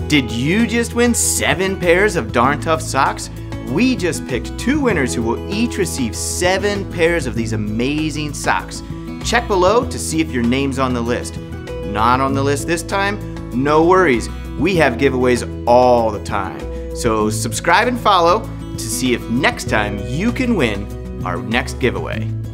Did you just win 7 pairs of Darn Tough socks? We just picked 2 winners who will each receive 7 pairs of these amazing socks. Check below to see if your name's on the list. Not on the list this time? No worries. We have giveaways all the time. So subscribe and follow to see if next time you can win our next giveaway.